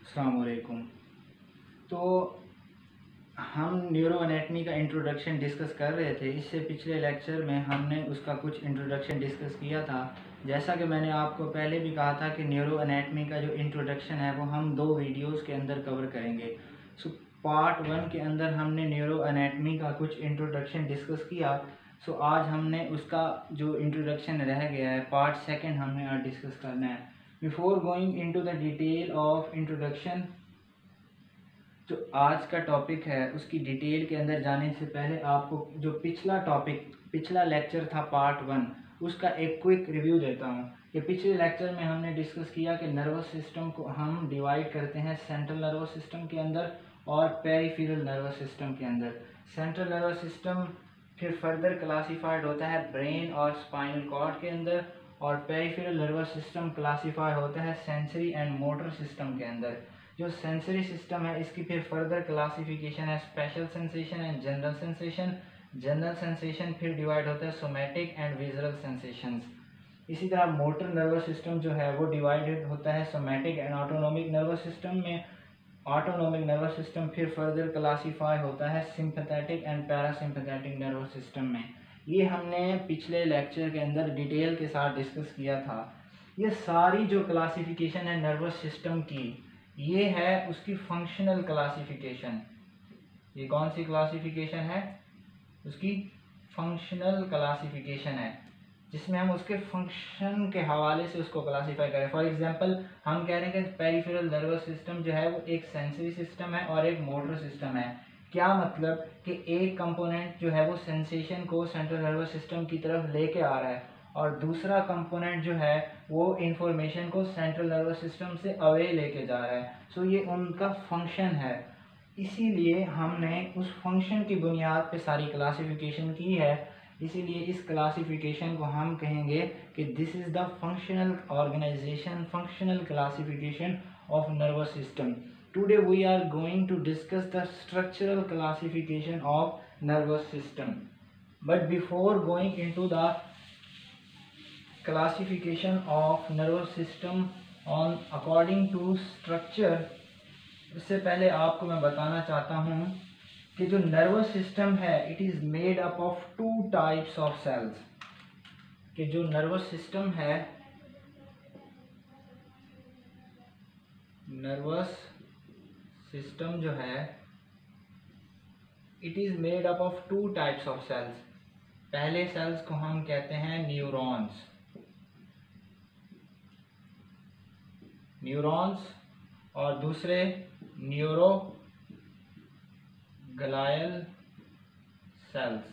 अस्सलाम वालेकुम। तो हम न्यूरो एनाटमी का इंट्रोडक्शन डिस्कस कर रहे थे। इससे पिछले लेक्चर में हमने उसका कुछ इंट्रोडक्शन डिस्कस किया था। जैसा कि मैंने आपको पहले भी कहा था कि न्यूरो एनाटमी का जो इंट्रोडक्शन है वो हम 2 वीडियोस के अंदर कवर करेंगे। सो पार्ट 1 के अंदर हमने न्यूरो एनाटमी का कुछ इंट्रोडक्शन डिस्कस किया। सो आज हमने उसका जो इंट्रोडक्शन रह गया है पार्ट 2 हमने आज डिस्कस करना है। Before going into the detail of introduction, जो आज का टॉपिक है उसकी डिटेल के अंदर जाने से पहले आपको जो पिछला लेक्चर था पार्ट 1 उसका एक क्विक रिव्यू देता हूँ। कि पिछले लेक्चर में हमने डिस्कस किया कि नर्वस सिस्टम को हम डिवाइड करते हैं सेंट्रल नर्वस सिस्टम के अंदर और पेरिफेरल नर्वस सिस्टम के अंदर। सेंट्रल नर्वस सिस्टम फिर फर्दर क्लासिफाइड होता है ब्रेन और स्पाइनल कॉर्ड के अंदर, और पेरिफेरल नर्वस सिस्टम क्लासिफाई होता है सेंसरी एंड मोटर सिस्टम के अंदर। जो सेंसरी सिस्टम है इसकी फिर फर्दर क्लासिफिकेशन है special sensation and general sensation. General sensation फिर डिवाइड होता है सोमैटिक एंड विजुअल सेंसेशंस। इसी तरह मोटर नर्वस सिस्टम जो है वो डिवाइडेड होता है somatic and autonomic nervous system में। ऑटोनोमिक नर्वस सिस्टम फिर फर्दर क्लासिफाई होता है sympathetic and parasympathetic nervous system में। ये हमने पिछले लेक्चर के अंदर डिटेल के साथ डिस्कस किया था। ये सारी जो क्लासिफिकेशन है नर्वस सिस्टम की, ये है उसकी फंक्शनल क्लासिफिकेशन। ये कौन सी क्लासिफिकेशन है? उसकी फंक्शनल क्लासिफिकेशन है, जिसमें हम उसके फंक्शन के हवाले से उसको क्लासीफाई करें। फॉर एग्जांपल हम कह रहे हैं कि पेरिफेरल नर्वस सिस्टम जो है वो एक सेंसरी सिस्टम है और एक मोटर सिस्टम है। क्या मतलब कि एक कंपोनेंट जो है वो सेंसेशन को सेंट्रल नर्वस सिस्टम की तरफ लेके आ रहा है और दूसरा कंपोनेंट जो है वो इंफॉर्मेशन को सेंट्रल नर्वस सिस्टम से अवे लेके जा रहा है। सो ये उनका फंक्शन है। इसीलिए हमने उस फंक्शन की बुनियाद पे सारी क्लासिफिकेशन की है। इसीलिए इस क्लासिफिकेशन को हम कहेंगे कि this is the functional organisation, functional classification of nervous system. Today we are going to discuss the structural classification of nervous system. But before going into the classification of nervous system on according to structure, इससे पहले आपको मैं बताना चाहता हूँ कि जो nervous system है it is made up of 2 types of cells. कि जो नर्वस सिस्टम है, नर्वस सिस्टम जो है it is made up of 2 types of cells. पहले सेल्स को हम कहते हैं न्यूरॉन्स। न्यूरॉन्स और दूसरे neuroglial cells.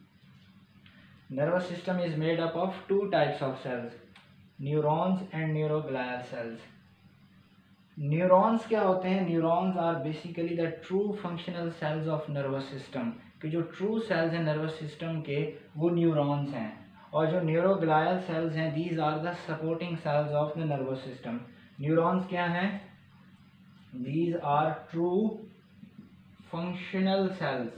Nervous system is made up of 2 types of cells, neurons and neuroglial cells. Neurons क्या होते हैं? Neurons are basically the true functional cells of nervous system. कि जो ट्रू सेल्स हैं नर्वस सिस्टम के वो न्यूरॉन्स हैं, और जो न्यूरोग्लायल सेल्स हैं these are the supporting cells of the nervous system. Neurons क्या हैं? These are true functional cells,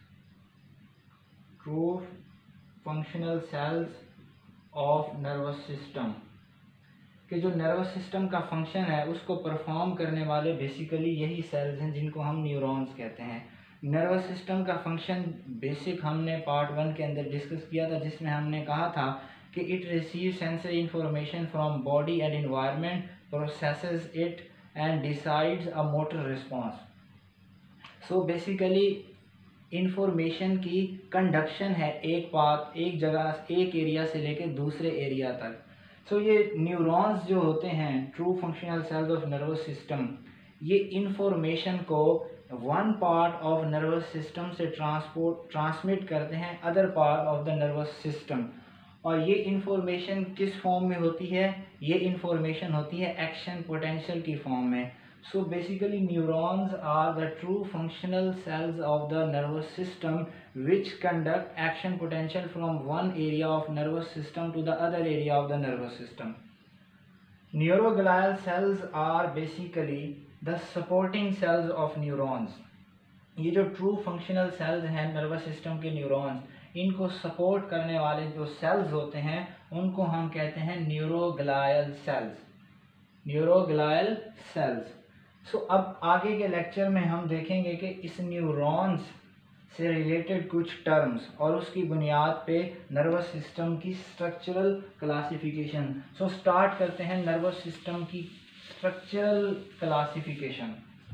true functional cells of nervous system. कि जो नर्वस सिस्टम का फंक्शन है उसको परफॉर्म करने वाले बेसिकली यही सेल्स हैं जिनको हम न्यूरॉन्स कहते हैं। नर्वस सिस्टम का फंक्शन बेसिक हमने पार्ट 1 के अंदर डिस्कस किया था, जिसमें हमने कहा था कि it receive sensory information from body and environment, processes it and decides a motor response. So basically information की कंडक्शन है एक पाथ, एक जगह, एक एरिया से लेकर दूसरे एरिया तक। सो ये न्यूरॉन्स जो होते हैं true functional cells of nervous system, ये इंफॉर्मेशन को one part of nervous system से ट्रांसमिट करते हैं other part of the nervous system. और ये इंफॉर्मेशन किस फॉर्म में होती है? ये इंफॉर्मेशन होती है एक्शन पोटेंशियल की फॉर्म में। So basically neurons are the true functional cells of the nervous system which conduct action potential from one area of nervous system to the other area of the nervous system. Neuroglial cells are basically the supporting cells of neurons. ये जो true functional cells हैं nervous system के neurons, इनको support करने वाले जो sales होते हैं उनको हम कहते हैं neuroglial cells. Neuroglial cells. So अब आगे के लेक्चर में हम देखेंगे कि इस न्यूरॉन्स से रिलेटेड कुछ टर्म्स और उसकी बुनियाद पे नर्वस सिस्टम की स्ट्रक्चरल क्लासिफिकेशन। सो स्टार्ट करते हैं नर्वस सिस्टम की स्ट्रक्चरल क्लासिफिकेशन।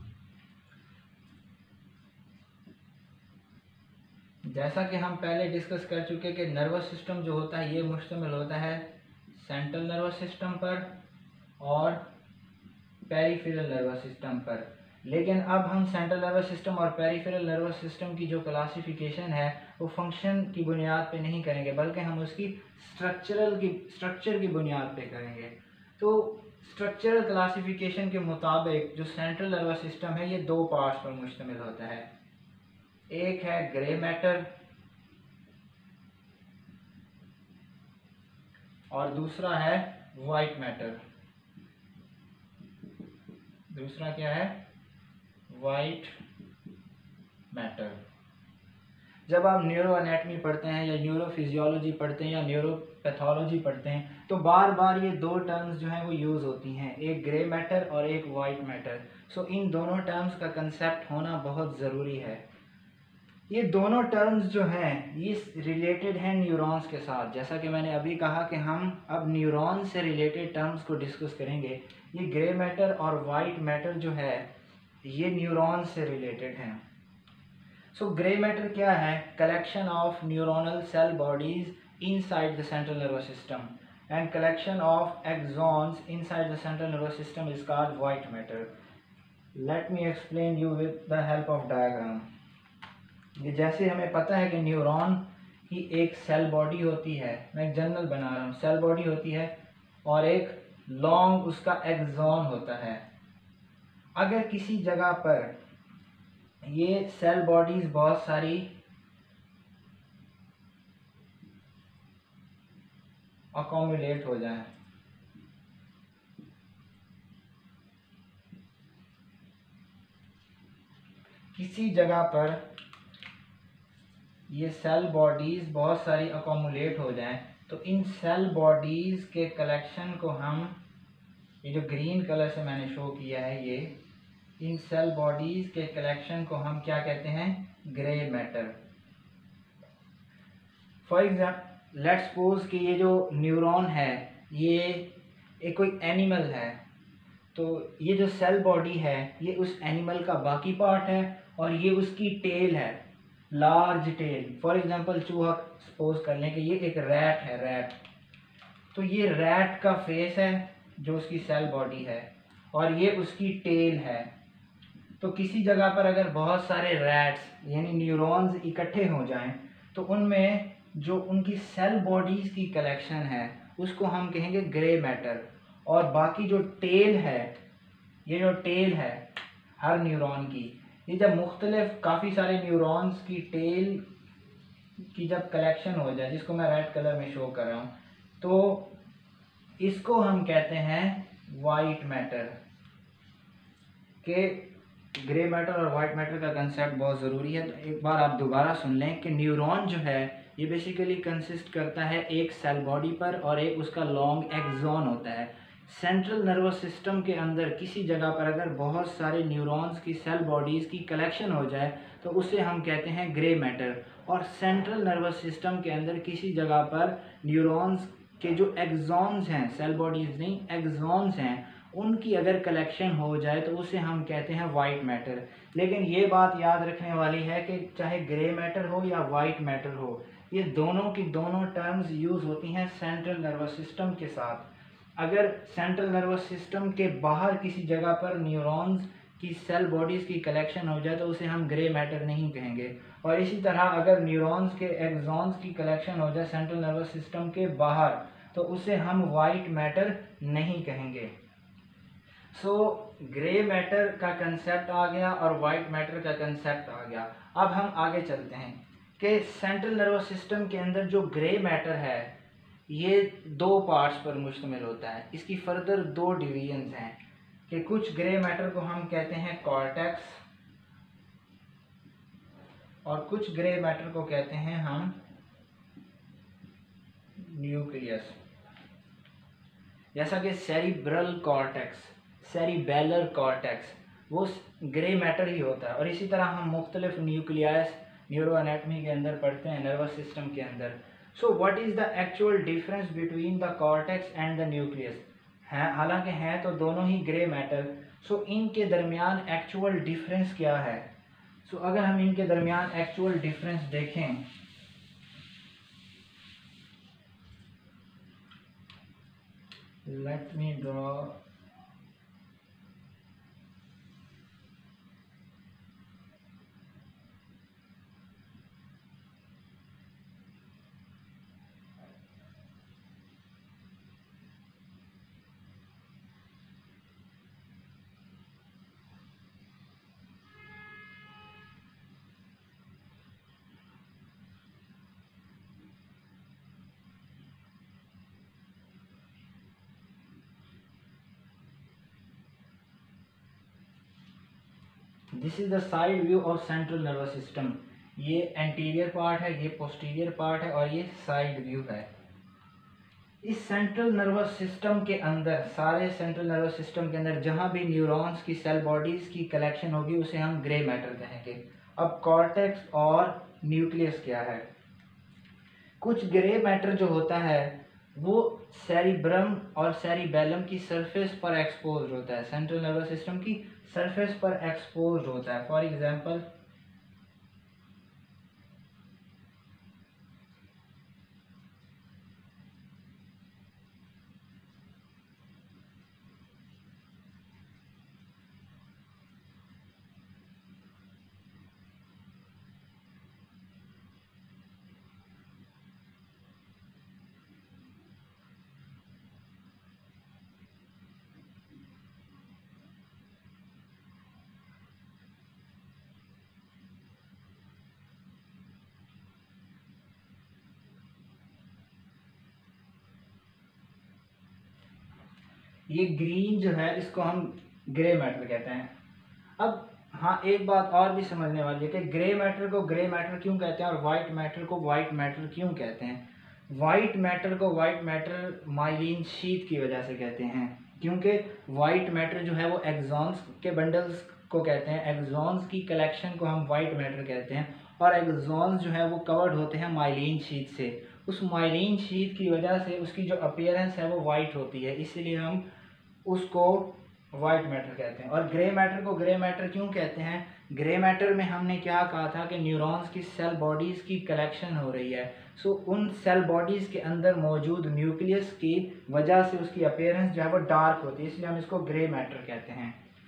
जैसा कि हम पहले डिस्कस कर चुके कि नर्वस सिस्टम जो होता है ये मुश्तमिल होता है सेंट्रल नर्वस सिस्टम पर और पेरिफेरल नर्वस सिस्टम पर। लेकिन अब हम सेंट्रल नर्वस सिस्टम और पेरिफेरल नर्वस सिस्टम की जो क्लासिफिकेशन है वो फंक्शन की बुनियाद पे नहीं करेंगे, बल्कि हम उसकी स्ट्रक्चर की बुनियाद पे करेंगे। तो स्ट्रक्चरल क्लासिफिकेशन के मुताबिक जो सेंट्रल नर्वस सिस्टम है ये दो पार्ट्स पर मुश्तमिल होता है। एक है ग्रे मैटर और दूसरा है वाइट मैटर। दूसरा क्या है? White matter. जब आप न्यूरो एनाटमी पढ़ते हैं या न्यूरो फिजियोलॉजी पढ़ते हैं या न्यूरो पैथोलॉजी पढ़ते हैं तो बार बार ये दो टर्म्स जो हैं वो यूज़ होती हैं, एक ग्रे मैटर और एक वाइट मैटर। सो इन दोनों टर्म्स का कंसेप्ट होना बहुत ज़रूरी है। ये दोनों टर्म्स जो हैं ये रिलेटेड हैं न्यूरॉन्स के साथ। जैसा कि मैंने अभी कहा कि हम अब न्यूरॉन से रिलेटेड टर्म्स को डिस्कस करेंगे। ये ग्रे मैटर और वाइट मैटर जो है ये न्यूरॉन से रिलेटेड हैं। सो ग्रे मैटर क्या है? Collection of neuronal cell bodies inside the central nervous system and collection of axons inside the central nervous system is called white matter. Let me explain you with the help of diagram. ये जैसे हमें पता है कि neuron की एक cell body होती है, मैं एक जनरल बना रहा हूँ, सेल बॉडी होती है और एक लॉन्ग उसका एक्सॉन होता है। अगर किसी जगह पर ये सेल बॉडीज बहुत सारी अकोमुलेट हो जाएं, किसी जगह पर ये सेल बॉडीज बहुत सारी अकोमुलेट हो जाएं तो इन सेल बॉडीज के कलेक्शन को हम, ये जो ग्रीन कलर से मैंने शो किया है, ये इन सेल बॉडीज के कलेक्शन को हम क्या कहते हैं? Grey matter. For example let's suppose कि ये जो न्यूरॉन है ये एक कोई एनिमल है, तो ये जो सेल बॉडी है ये उस एनिमल का बाकी पार्ट है और ये उसकी टेल है, लार्ज टेल। फॉर एग्जांपल चूहा सपोज कर लें कि ये एक रैट है, रैट। तो ये रैट का फेस है जो उसकी सेल बॉडी है और ये उसकी टेल है। तो किसी जगह पर अगर बहुत सारे रैट्स यानी न्यूरॉन्स इकट्ठे हो जाएं तो उनमें जो उनकी सेल बॉडीज की कलेक्शन है उसको हम कहेंगे ग्रे मैटर। और बाकी जो टेल है, ये जो टेल है हर न्यूरॉन की, ये जब मुख्तलिफ काफ़ी सारे न्यूरॉन्स की टेल की जब कलेक्शन हो जाए, जिसको मैं रेड कलर में शो कर रहा हूँ, तो इसको हम कहते हैं वाइट मैटर। के ग्रे मैटर और वाइट मैटर का कंसेप्ट बहुत ज़रूरी है। तो एक बार आप दोबारा सुन लें कि न्यूरॉन जो है ये बेसिकली कंसिस्ट करता है एक सेल बॉडी पर और एक उसका लॉन्ग एक्सॉन होता है। सेंट्रल नर्वस सिस्टम के अंदर किसी जगह पर अगर बहुत सारे न्यूरॉन्स की सेल बॉडीज़ की कलेक्शन हो जाए तो उसे हम कहते हैं ग्रे मैटर। और सेंट्रल नर्वस सिस्टम के अंदर किसी जगह पर न्यूरॉन्स के जो एक्सॉन्स हैं, सेल बॉडीज़ नहीं एक्सॉन्स हैं, उनकी अगर कलेक्शन हो जाए तो उसे हम कहते हैं वाइट मैटर। लेकिन ये बात याद रखने वाली है कि चाहे ग्रे मैटर हो या वाइट मैटर हो, ये दोनों की दोनों टर्म्स यूज़ होती हैं सेंट्रल नर्वस सिस्टम के साथ। अगर सेंट्रल नर्वस सिस्टम के बाहर किसी जगह पर न्यूरॉन्स की सेल बॉडीज़ की कलेक्शन हो जाए तो उसे हम ग्रे मैटर नहीं कहेंगे। और इसी तरह अगर न्यूरॉन्स के एक्सॉन्स की कलेक्शन हो जाए सेंट्रल नर्वस सिस्टम के बाहर तो उसे हम वाइट मैटर नहीं कहेंगे। सो ग्रे मैटर का कंसेप्ट आ गया और वाइट मैटर का कंसेप्ट आ गया। अब हम आगे चलते हैं कि सेंट्रल नर्वस सिस्टम के अंदर जो ग्रे मैटर है ये दो पार्ट्स पर मुश्तमिल होता है। इसकी फर्दर दो डिवीजन्स हैं कि कुछ ग्रे मैटर को हम कहते हैं कॉर्टेक्स और कुछ ग्रे मैटर को कहते हैं हम न्यूक्लियस। जैसा कि सेरिब्रल कॉर्टेक्स, सेरिबेलर कॉर्टेक्स वो ग्रे मैटर ही होता है। और इसी तरह हम मुख्तलिफ न्यूक्लियस न्यूरो एनाटमी के अंदर पढ़ते हैं, नर्वस सिस्टम के अंदर। So what is the actual difference between the cortex and the nucleus? हैं, हालांकि हैं तो दोनों ही ग्रे मैटर। सो इनके दरमियान एक्चुअल डिफरेंस क्या है? सो अगर हम इनके दरमियान एक्चुअल डिफरेंस देखें, let me draw this is the side view of central nervous system. ये एंटीरियर पार्ट है, ये पोस्टीरियर पार्ट है और ये साइड व्यू है। इस सेंट्रल नर्वस सिस्टम के अंदर, सारे सेंट्रल नर्वस सिस्टम के अंदर जहाँ भी न्यूरॉन्स की सेल बॉडीज की कलेक्शन होगी उसे हम ग्रे मैटर कहेंगे। अब कॉर्टेक्स और न्यूक्लियस क्या है? कुछ ग्रे मैटर जो होता है वो सेरिब्रम और सेरिबेलम की सरफेस पर एक्सपोज होता है, सेंट्रल नर्वस सिस्टम की सरफेस पर एक्सपोज होता है। फॉर एग्जांपल ये ग्रीन जो है इसको हम ग्रे मैटर कहते हैं। अब हाँ, एक बात और भी समझने वाली है कि ग्रे मैटर को ग्रे मैटर क्यों कहते हैं और वाइट मैटर को वाइट मैटर क्यों कहते हैं। वाइट मैटर को वाइट मैटर माइलिन शीट की वजह से कहते हैं, क्योंकि वाइट मैटर जो है वो एक्सॉन्स के बंडल्स को कहते हैं, एक्सॉन्स की कलेक्शन को हम वाइट मैटर कहते हैं। और एक्सॉन्स जो है वो कवर्ड होते हैं माइलिन शीट से। उस माइलिन शीट की वजह से उसकी जो अपीयरेंस है वो वाइट होती है, इसीलिए हम उसको वाइट मैटर कहते हैं। और ग्रे मैटर को ग्रे मैटर क्यों कहते हैं? ग्रे मैटर में हमने क्या कहा था कि न्यूरॉन्स की सेल बॉडीज़ की कलेक्शन हो रही है। सो उन सेल बॉडीज़ के अंदर मौजूद न्यूक्लियस की वजह से उसकी अपीयरेंस जो है वो डार्क होती है, इसलिए हम इसको ग्रे मैटर कहते हैं।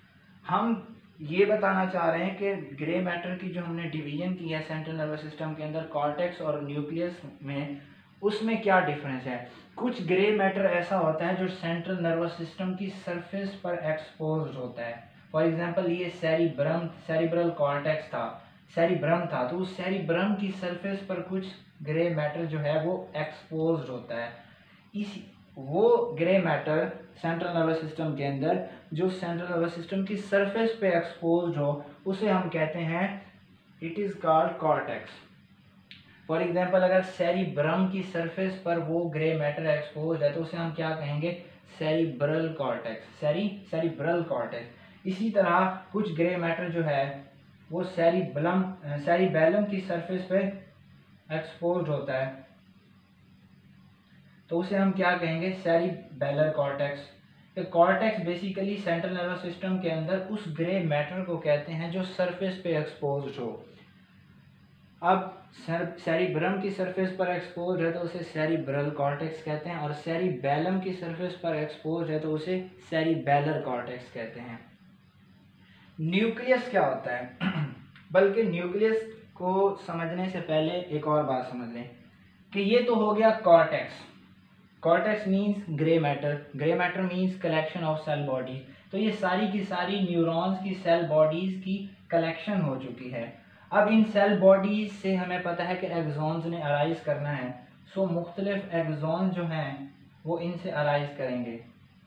हम ये बताना चाह रहे हैं कि ग्रे मैटर की जो हमने डिवीजन की है सेंट्रल नर्वस सिस्टम के अंदर कॉर्टेक्स और न्यूक्लियस में, उसमें क्या डिफरेंस है। कुछ ग्रे मैटर ऐसा होता है जो सेंट्रल नर्वस सिस्टम की सरफेस पर एक्सपोज होता है। फॉर एग्जांपल ये सेरिब्रल कॉर्टेक्स था, सेरिब्रम था, तो उस सेरिब्रम की सरफेस पर कुछ ग्रे मैटर जो है वो एक्सपोज होता है। इस वो grey matter central nervous system के अंदर जो सेंट्रल नर्वस सिस्टम की सरफेस पे एक्सपोज हो उसे हम कहते हैं, it is called cortex. For example अगर सेरिब्रम की सरफेस पर वो ग्रे मैटर एक्सपोज है तो उसे हम क्या कहेंगे? Cerebral cortex, cerebral cortex. इसी तरह कुछ ग्रे मैटर जो है वो सेरिबेलम की सरफेस पे एक्सपोज होता है, तो उसे हम क्या कहेंगे? Cerebellar cortex. तो cortex basically central nervous system के अंदर उस ग्रे मैटर को कहते हैं जो सरफेस पे एक्सपोज हो। अब सेरिब्रम की सरफेस पर एक्सपोज है तो उसे सेरिब्रल कॉर्टेक्स कहते हैं, और सेरिबेलम की सरफेस पर एक्सपोज है तो उसे सेरिबेलर कॉर्टेक्स कहते हैं। न्यूक्लियस क्या होता है? बल्कि न्यूक्लियस को समझने से पहले एक और बात समझ लें कि ये तो हो गया cortex. Cortex means grey matter means collection of cell bodies. तो ये सारी की सारी न्यूरॉन्स की सेल बॉडीज की कलेक्शन हो चुकी है। अब इन सेल बॉडीज से हमें पता है कि एक्सॉन्स ने अराइज करना है। सो मुख्तलिफ एक्सॉन जो हैं वो इनसे अराइज करेंगे,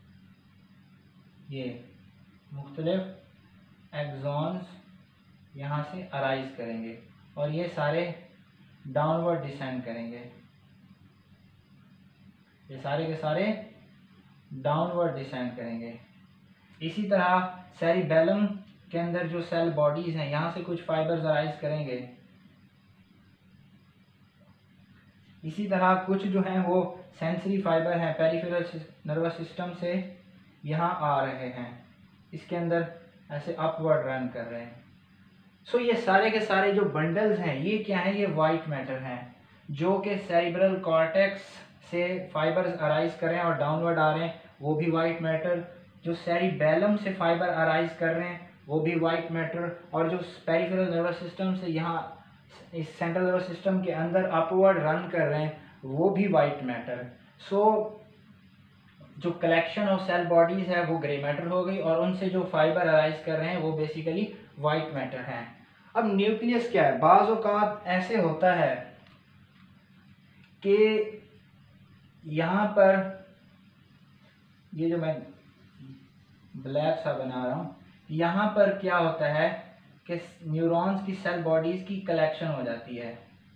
ये मुख्तलिफ एक्सॉन्स यहाँ से अराइज करेंगे और ये सारे डाउनवर्ड डिसेंड करेंगे, ये सारे के सारे डाउनवर्ड डिसेंड करेंगे। इसी तरह सेरिबेलम के अंदर जो सेल बॉडीज हैं यहाँ से कुछ फाइबर्स अराइज करेंगे। इसी तरह कुछ जो हैं वो सेंसरी फाइबर हैं, पेरिफेरल नर्वस सिस्टम से यहाँ आ रहे हैं, इसके अंदर ऐसे अपवर्ड रन कर रहे हैं। सो ये सारे के सारे जो बंडल्स हैं ये क्या है, ये वाइट मैटर हैं जो कि सेरिब्रल कॉर्टेक्स से फाइबर्स अराइज कर रहे हैं और डाउनवर्ड आ रहे हैं, वो भी वाइट मैटर। जो सेरिबेलम से फाइबर अराइज कर रहे हैं वो भी वाइट मैटर, और जो पेरिफेरल नर्वस सिस्टम से यहाँ इस सेंट्रल नर्वस सिस्टम के अंदर अपवर्ड रन कर रहे हैं वो भी वाइट मैटर। सो जो कलेक्शन ऑफ सेल बॉडीज है वो ग्रे मैटर हो गई, और उनसे जो फाइबर अराइज कर रहे हैं वो बेसिकली वाइट मैटर हैं। अब न्यूक्लियस क्या है, बाज़ औक़ात ऐसे होता है कि यहाँ पर ये जो मैं ब्लैक सा बना रहा हूँ, यहाँ पर क्या होता है कि न्यूरॉन्स की सेल बॉडीज की कलेक्शन हो जाती है,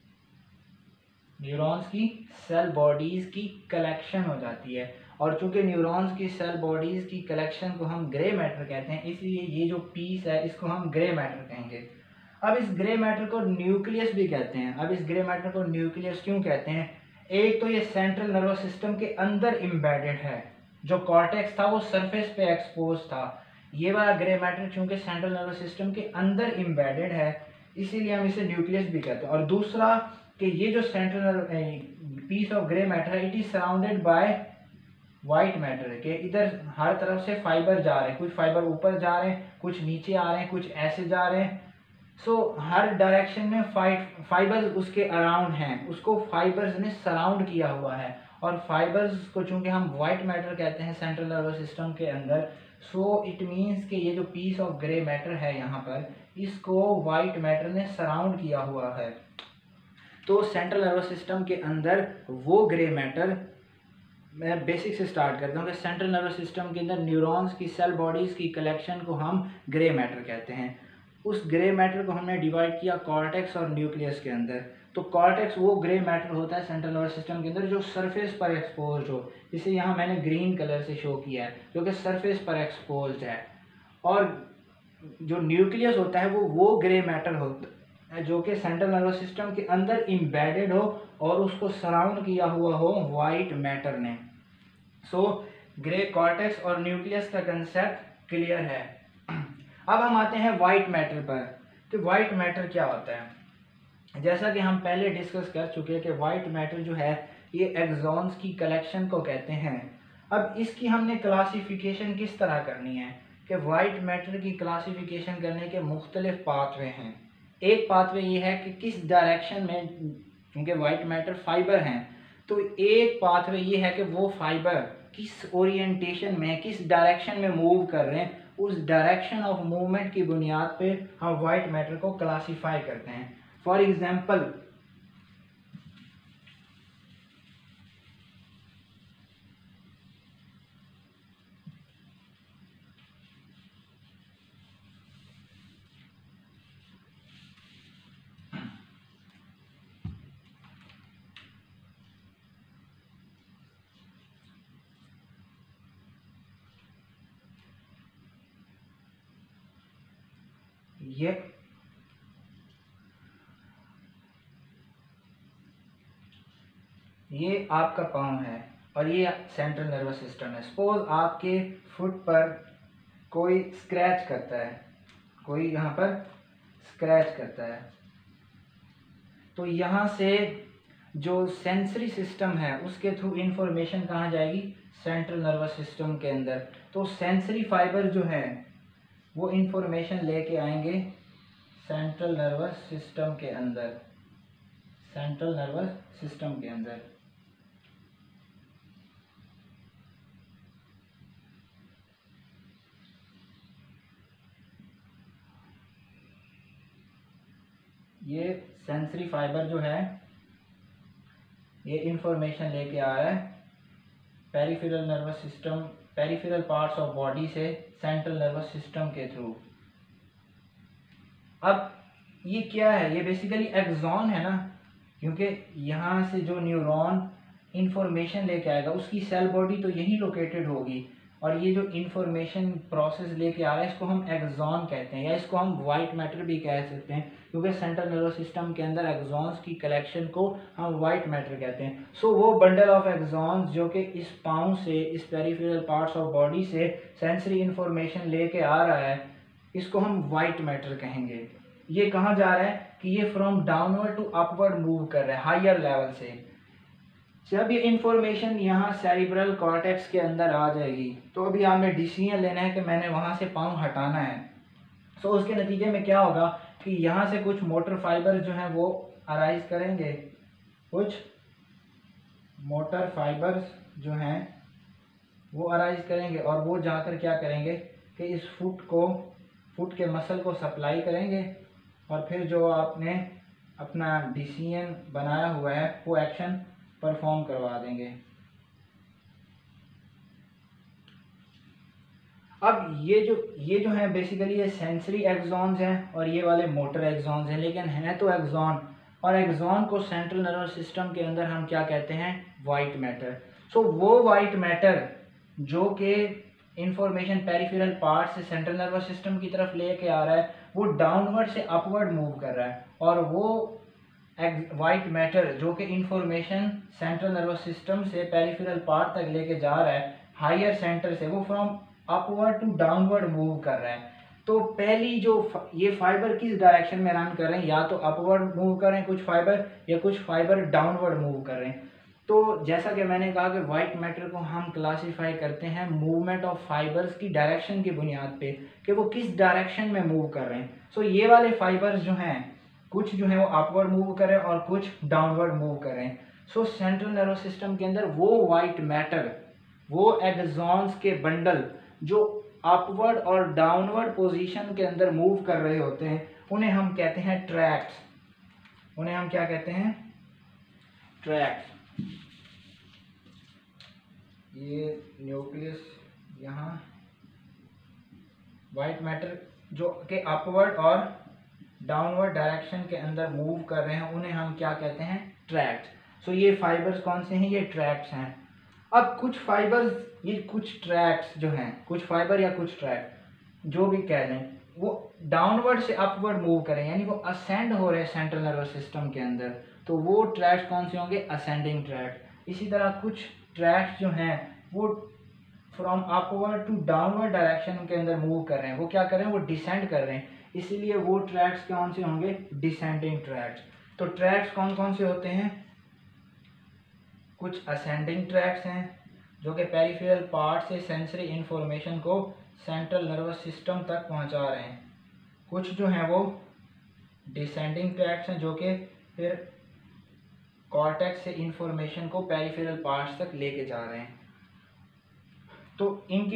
न्यूरॉन्स की सेल बॉडीज की कलेक्शन हो जाती है, और चूंकि न्यूरॉन्स की सेल बॉडीज की कलेक्शन को हम ग्रे मैटर कहते हैं, इसलिए ये जो पीस है इसको हम ग्रे मैटर कहेंगे। अब इस ग्रे मैटर को न्यूक्लियस भी कहते हैं। अब इस ग्रे मैटर को न्यूक्लियस क्यों कहते हैं, एक तो ये सेंट्रल नर्वस सिस्टम के अंदर एम्बेडेड है, जो कॉर्टेक्स था वो सरफेस पे एक्सपोज था, ये वाला ग्रे मैटर चूंकि सेंट्रल नर्वस सिस्टम के अंदर एम्बेडेड है इसीलिए हम इसे न्यूक्लियस भी कहते हैं। और दूसरा कि ये जो central piece of grey matter है it is surrounded by white matter है, कि इधर हर तरफ से फाइबर जा रहे हैं, कुछ फाइबर ऊपर जा रहे हैं, कुछ नीचे आ रहे हैं, कुछ ऐसे जा रहे हैं। सो हर डायरेक्शन में फाइबर्स उसके अराउंड हैं, उसको फाइबर्स ने सराउंड किया हुआ है, और फाइबर्स को चूंकि हम वाइट मैटर कहते हैं सेंट्रल नर्वस सिस्टम के अंदर, सो इट मीन्स कि ये जो पीस ऑफ ग्रे मैटर है यहाँ पर, इसको वाइट मैटर ने सराउंड किया हुआ है। तो सेंट्रल नर्वस सिस्टम के अंदर वो ग्रे मैटर, मैं बेसिक से स्टार्ट करता हूँ कि सेंट्रल नर्वस सिस्टम के अंदर न्यूरॉन्स की सेल बॉडीज़ की कलेक्शन को हम ग्रे मैटर कहते हैं। उस ग्रे मैटर को हमने डिवाइड किया कॉर्टेक्स और न्यूक्लियस के अंदर। तो कॉर्टेक्स वो ग्रे मैटर होता है सेंट्रल नर्वस सिस्टम के अंदर जो सरफेस पर एक्सपोज हो, जिसे यहाँ मैंने ग्रीन कलर से शो किया है, जो कि सरफेस पर एक्सपोज है। और जो न्यूक्लियस होता है वो ग्रे मैटर होता है जो कि सेंट्रल नर्वस सिस्टम के अंदर एम्बेडेड हो और उसको सराउंड किया हुआ हो वाइट मैटर ने। सो ग्रे कॉर्टेक्स और न्यूक्लियस का कंसेप्ट क्लियर है। अब हम आते हैं वाइट मैटर पर कि वाइट मैटर क्या होता है। जैसा कि हम पहले डिस्कस कर चुके हैं कि वाइट मैटर जो है ये एक्सॉन्स की कलेक्शन को कहते हैं। अब इसकी हमने क्लासिफिकेशन किस तरह करनी है कि वाइट मैटर की क्लासिफिकेशन करने के मुख्तलिफ पाथवे हैं। एक पाथवे ये है कि किस डायरेक्शन में, क्योंकि वाइट मैटर फाइबर हैं, तो एक पाथवे ये है कि वो फाइबर किस ओरिएंटेशन में, किस डायरेक्शन में मूव कर रहे हैं, उस डायरेक्शन ऑफ मूवमेंट की बुनियाद पे हम वाइट मैटर को क्लासीफाई करते हैं। फॉर एग्जांपल, ये आपका पाँव है और ये सेंट्रल नर्वस सिस्टम है। सपोज आपके फुट पर कोई स्क्रैच करता है, कोई यहाँ पर स्क्रैच करता है, तो यहाँ से जो सेंसरी सिस्टम है उसके थ्रू इंफॉर्मेशन कहाँ जाएगी, सेंट्रल नर्वस सिस्टम के अंदर। तो सेंसरी फाइबर जो है वो इंफॉर्मेशन लेके आएंगे सेंट्रल नर्वस सिस्टम के अंदर, सेंट्रल नर्वस सिस्टम के अंदर। ये सेंसरी फाइबर जो है ये इंफॉर्मेशन लेके आ रहा है peripheral nervous system, peripheral parts of body से सेंट्रल नर्वस सिस्टम के थ्रू। अब ये क्या है, ये बेसिकली एक्सॉन है ना, क्योंकि यहाँ से जो न्यूरॉन इंफॉर्मेशन लेके आएगा उसकी सेल बॉडी तो यहीं लोकेटेड होगी, और ये जो इंफॉर्मेशन प्रोसेस लेके आ रहा है इसको हम एक्सॉन कहते हैं, या इसको हम वाइट मैटर भी कह सकते हैं, क्योंकि सेंट्रल नर्वस सिस्टम के अंदर एक्सॉन्स की कलेक्शन को हम वाइट मैटर कहते हैं। सो वो बंडल ऑफ एक्सॉन्स जो कि इस पाँव से, इस पेरिफेरल पार्ट्स ऑफ बॉडी से सेंसरी इंफॉर्मेशन लेके आ रहा है, इसको हम वाइट मैटर कहेंगे। ये कहाँ जा रहा है कि ये from downward to upward move कर रहा है हायर लेवल से। जब ये इंफॉर्मेशन यहाँ सेरिब्रल कॉर्टेक्स के अंदर आ जाएगी तो अभी हमें डिसीजन लेना है कि मैंने वहाँ से पाँव हटाना है। तो उसके नतीजे में क्या होगा कि यहाँ से कुछ मोटर फाइबर जो हैं वो अराइज करेंगे, कुछ मोटर फाइबर्स जो हैं वो अराइज करेंगे और वो जाकर क्या करेंगे कि इस फुट के मसल को सप्लाई करेंगे और फिर जो आपने अपना डिसीजन बनाया हुआ है वो एक्शन परफॉर्म करवा देंगे। अब ये जो है बेसिकली ये सेंसरी एक्सॉन्स हैं और ये वाले मोटर एक्सॉन्स हैं, लेकिन हैं तो एक्सॉन, और एक्सॉन को सेंट्रल नर्वस सिस्टम के अंदर हम क्या कहते हैं, वाइट मैटर। सो वो वाइट मैटर जो कि इंफॉर्मेशन पेरिफेरल पार्ट से सेंट्रल नर्वस सिस्टम की तरफ लेके आ रहा है वो डाउनवर्ड से अपवर्ड मूव कर रहा है, और वो वाइट मैटर जो कि इंफॉर्मेशन सेंट्रल नर्वस सिस्टम से पेरिफेरल पार्ट तक लेके जा रहा है हायर सेंटर से, वो from upward to downward move कर रहा है। तो पहली जो ये फाइबर किस डायरेक्शन में रन कर रहे हैं, या तो अपवर्ड मूव कर रहे हैं कुछ फाइबर, या कुछ फाइबर डाउनवर्ड मूव कर रहे हैं। तो जैसा कि मैंने कहा कि वाइट मैटर को हम क्लासीफाई करते हैं मूवमेंट ऑफ फाइबर्स की डायरेक्शन की बुनियाद पे कि वो किस डायरेक्शन में मूव कर रहे हैं। सो ये वाले फाइबर्स जो हैं कुछ जो है वो अपवर्ड मूव कर रहे हैं और कुछ डाउनवर्ड मूव कर रहे हैं। सो सेंट्रल नर्वस सिस्टम के अंदर वो वाइट मैटर, वो एक्सॉन्स के बंडल जो अपवर्ड और डाउनवर्ड पोजीशन के अंदर मूव कर रहे होते हैं उन्हें हम कहते हैं ट्रैक्ट्स। उन्हें हम क्या कहते हैं, ट्रैक्ट्स। ये न्यूक्लियस यहाँ वाइट मैटर जो कि अपवर्ड और डाउनवर्ड डायरेक्शन के अंदर मूव कर रहे हैं उन्हें हम क्या कहते हैं, ट्रैक्ट्स। सो ये फाइबर्स कौन से हैं, ये ट्रैक्ट्स हैं। अब कुछ फाइबर्स, ये कुछ ट्रैक्ट्स जो हैं, कुछ फाइबर या कुछ ट्रैक जो भी कह लें, वो डाउनवर्ड से अपवर्ड मूव करें, यानी वो असेंड हो रहे हैं सेंट्रल नर्वस सिस्टम के अंदर, तो वो ट्रैक्ट्स कौन से होंगे, असेंडिंग ट्रैक्ट। इसी तरह कुछ ट्रैक्ट्स जो हैं वो from upward to downward direction के अंदर मूव कर रहे हैं, वो क्या कर रहे हैं, वो डिसेंड कर रहे हैं, इसीलिए वो ट्रैक्ट्स कौन से होंगे, डिसेंडिंग ट्रैक्ट्स। तो ट्रैक्ट्स कौन कौन से होते हैं, कुछ असेंडिंग ट्रैक्ट्स हैं जो कि पेरिफेरल पार्ट से सेंसरी इंफॉर्मेशन को सेंट्रल नर्वस सिस्टम तक पहुंचा रहे हैं। कुछ जो हैं वो डिसेंडिंग ट्रैक्ट्स हैं जो कि फिर कॉर्टेक्स से इंफॉर्मेशन को पेरिफेरल पार्ट्स तक लेके जा रहे हैं। तो इनकी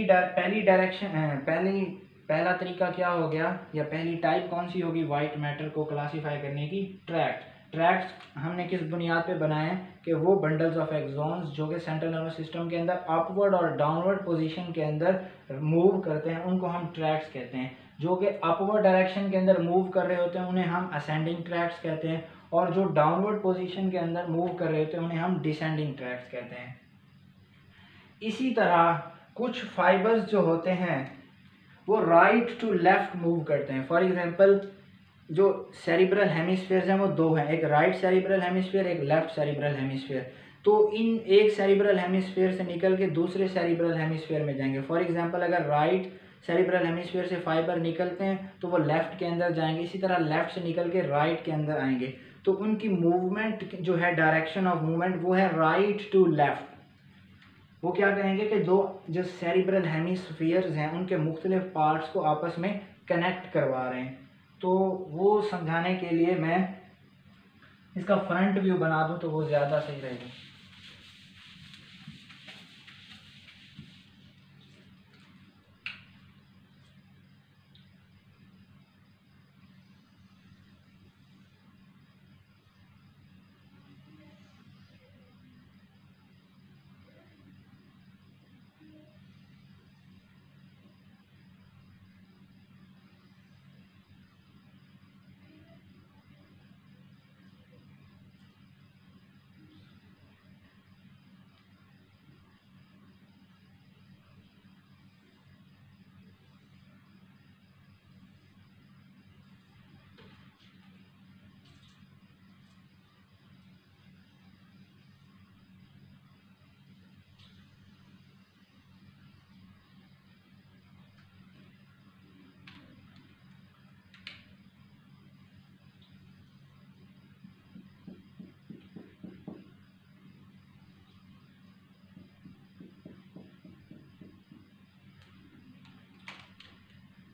पहला तरीका क्या हो गया, या पहली टाइप कौन सी होगी वाइट मैटर को क्लासीफाई करने की, ट्रैक्ट्स हमने किस बुनियाद पे बनाए हैं कि वो बंडल्स ऑफ एक्सॉन्स जो कि सेंट्रल नर्वस सिस्टम के अंदर अपवर्ड और डाउनवर्ड पोजीशन के अंदर मूव करते हैं उनको हम ट्रैक्ट्स कहते हैं। जो कि अपवर्ड डायरेक्शन के अंदर मूव कर रहे होते हैं उन्हें हम असेंडिंग ट्रैक्ट्स कहते हैं, और जो डाउनवर्ड पोजीशन के अंदर मूव कर रहे होते हैं उन्हें हम डिसेंडिंग ट्रैक्ट्स कहते हैं। इसी तरह कुछ फाइबर्स जो होते हैं वो राइट टू लेफ्ट मूव करते हैं। फॉर एग्जांपल जो सेरिब्रल हेमिस्फीयर्स हैं वो दो हैं, एक राइट सेरिब्रल हेमिस्फीयर, एक लेफ्ट सेरिब्रल हेमिस्फीयर। तो इन एक सेरिब्रल हेमिस्फीयर से निकल के दूसरे सेरिब्रल हेमिस्फीयर में जाएंगे। फॉर एग्जांपल अगर राइट सेरिब्रल हेमिस्फीयर से फाइबर निकलते हैं तो वो लेफ्ट के अंदर जाएंगे, इसी तरह लेफ्ट से निकल के राइट के अंदर आएंगे। तो उनकी मूवमेंट जो है, डायरेक्शन ऑफ मूवमेंट वो है राइट टू लेफ्ट। वो क्या करेंगे कि दो जो सेरिब्रल हेमिस्फीयर्स हैं उनके मुख्तलिफ पार्ट्स को आपस में कनेक्ट करवा रहे हैं। तो वो समझाने के लिए मैं इसका फ्रंट व्यू बना दूं तो वो ज़्यादा सही रहेगा।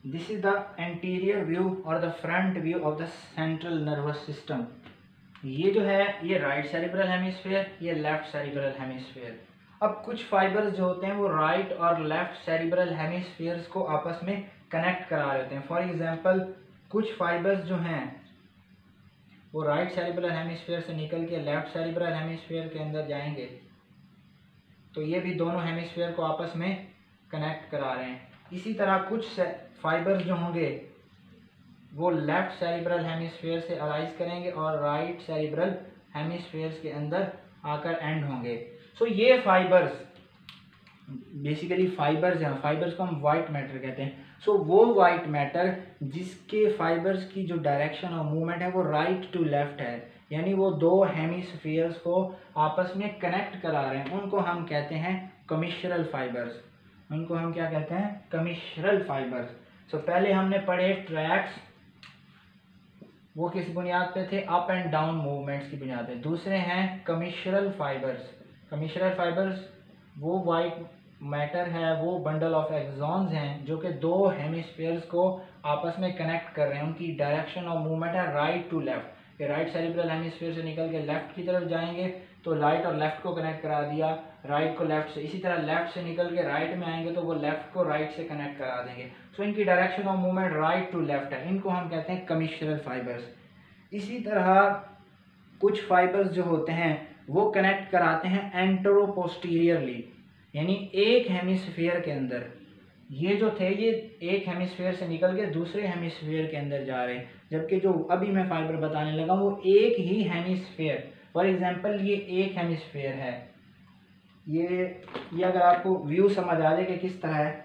This is the anterior view और the front view of the central nervous system. ये जो है ये राइट सेरिब्रल हेमिस्फीयर, ये लेफ्ट सेरिब्रल हेमिस्फीयर। अब कुछ फाइबर्स जो होते हैं वो राइट और लेफ्ट सेरिब्रल हेमिस्फीयर्स को आपस में कनेक्ट करा रहे होते हैं। फॉर एग्जांपल कुछ फाइबर्स जो हैं वो राइट सेरिब्रल हेमिस्फीयर से निकल के लेफ्ट सेरिब्रल हेमिस्फीयर के अंदर जाएंगे, तो ये भी दोनों हेमिस्फीयर को आपस में कनेक्ट करा रहे हैं। इसी तरह कुछ फाइबर्स जो होंगे वो लेफ्ट सेरिब्रल हेमिस्फीयर से अराइज करेंगे और राइट सेरिब्रल हेमिस्फीयर्स के अंदर आकर एंड होंगे। सो ये फाइबर्स बेसिकली फाइबर्स हैं, फाइबर्स को हम वाइट मैटर कहते हैं। सो वो वाइट मैटर जिसके फाइबर्स की जो डायरेक्शन और मूवमेंट है वो राइट टू लेफ्ट है, यानी वो दो हेमिस्फीयर्स को आपस में कनेक्ट करा रहे हैं, उनको हम कहते हैं कमिश्रल फाइबर्स। उनको हम क्या कहते हैं? Commissural fibres. सो पहले हमने पढ़े ट्रैक्स, वो किस बुनियाद पे थे? अप एंड डाउन मूवमेंट्स की बुनियाद पे। दूसरे हैं कमिश्रल फाइबर्स। कमिश्रल फाइबर्स वो वाइट मैटर है, वो बंडल ऑफ एक्सॉन्स हैं जो कि दो हेमिस्फीयर्स को आपस में कनेक्ट कर रहे हैं। उनकी डायरेक्शन और मूवमेंट है राइट टू लेफ्ट। ये राइट सेरिब्रल हेमिस्फीयर से निकल के लेफ्ट की तरफ जाएंगे तो राइट और लेफ्ट को कनेक्ट करा दिया, राइट को लेफ्ट से। इसी तरह लेफ्ट से निकल के राइट में आएंगे तो वो लेफ्ट को राइट से कनेक्ट करा देंगे। सो इनकी डायरेक्शन और मूवमेंट राइट टू लेफ्ट है, इनको हम कहते हैं कमिश्रल फाइबर्स। इसी तरह कुछ फाइबर्स जो होते हैं वो कनेक्ट कराते हैं एंटेरोपोस्टीरियरली, यानी एक हेमिस्फीयर के अंदर। ये जो थे ये एक हेमिस्फीयर से निकल के दूसरे हेमिस्फीयर के अंदर जा रहे हैं, जबकि जो अभी मैं फाइबर बताने लगा वो एक ही हेमिस्फीयर। फॉर एग्जांपल ये एक हेमिस्फीयर है, ये अगर आपको व्यू समझ आ जाए कि किस तरह है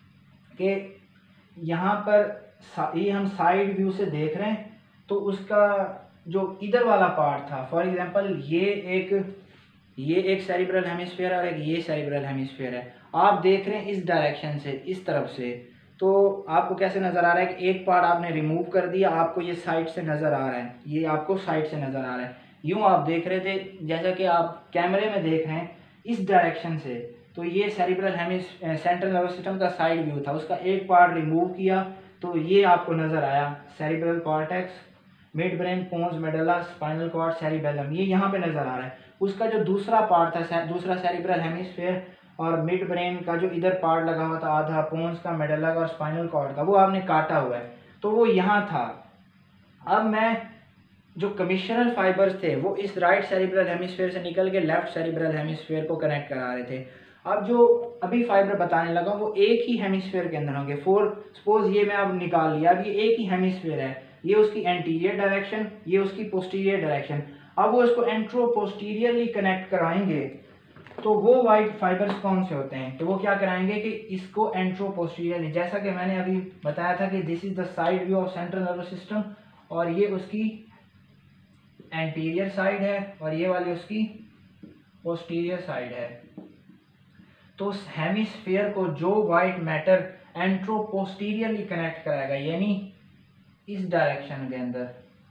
कि यहाँ पर ये हम साइड व्यू से देख रहे हैं तो उसका जो इधर वाला पार्ट था, फॉर एग्जांपल ये एक सेरिब्रल हेमिस्फीयर और एक ये सेरिब्रल हेमिस्फीयर है। आप देख रहे हैं इस डायरेक्शन से, इस तरफ से, तो आपको कैसे नज़र आ रहा है कि एक पार्ट आपने रिमूव कर दिया, आपको ये साइड से नज़र आ रहा है, ये आपको साइड से नज़र आ रहा है। यूँ आप देख रहे थे जैसा कि आप कैमरे में देख रहे हैं इस डायरेक्शन से, तो ये सेरिब्रल सेंट्रल नर्वस सिस्टम का साइड व्यू था। उसका एक पार्ट रिमूव किया तो ये आपको नज़र आया cerebral cortex, mid brain, pons, medulla, spinal cord, cerebellum, ये यहाँ पे नज़र आ रहा है। उसका जो दूसरा पार्ट था, दूसरा सेरिब्रल हेमिस्फीयर और मिड ब्रेन का जो इधर पार्ट लगा हुआ था आधा, पोन्स का, मेडुला का और स्पाइनल कॉर्ड का, वो आपने काटा हुआ है, तो वो यहाँ था। अब मैं जो कमिश्रल फाइबर्स थे वो इस राइट सेरिब्रल हेमिस्फीयर से निकल के लेफ्ट सेरिब्रल हेमिस्फीयर को कनेक्ट करा रहे थे। अब जो अभी फाइबर बताने लगा वो एक ही हेमिस्फीयर के अंदर होंगे। सपोज ये मैं अब निकाल लिया, अब ये एक ही हेमिस्फीयर है, ये उसकी एंटीरियर डायरेक्शन, ये उसकी पोस्टीरियर डायरेक्शन। अब वो इसको एंट्रोपोस्टीरियरली कनेक्ट कराएंगे तो वो वाइट फाइबर्स कौन से होते हैं? तो वो क्या कराएंगे कि इसको एंट्रोपोस्टीरियरली, जैसा कि मैंने अभी बताया था कि this is the side view of central nervous system, और ये उसकी एंटीरियर साइड है और ये वाली उसकी पोस्टीरियर साइड है। तो हेमिस्फीयर को जो वाइट मैटर एंट्रोपोस्टीरियरली कनेक्ट कराएगा, यानी इस डायरेक्शन के अंदर